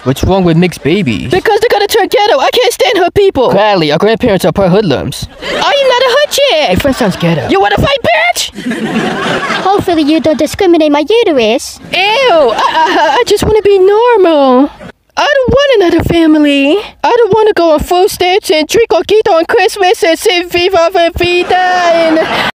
What's wrong with mixed babies? Because they're gonna turn ghetto. I can't stand hood people. Gladly, our grandparents are part hoodlums. I'm not a hood chick. Your friend sounds ghetto. You wanna fight, bitch? Hopefully you don't discriminate my uterus. Ew, I just wanna be normal. I don't want another family. I don't want to go on food stamps and drink Ghetto on Christmas and say Viva la Vida and